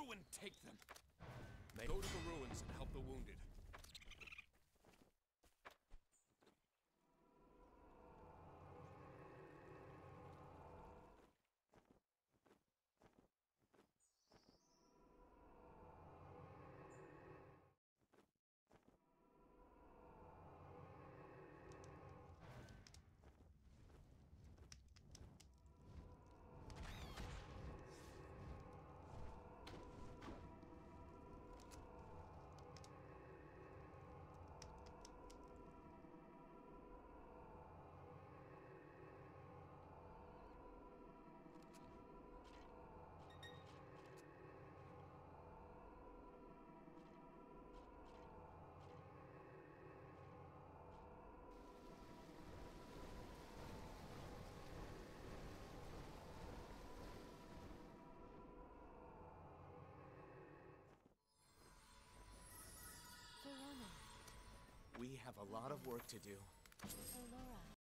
you and take them. Go to the ruins and help the wounded. Verona. We have a lot of work to do. Elora.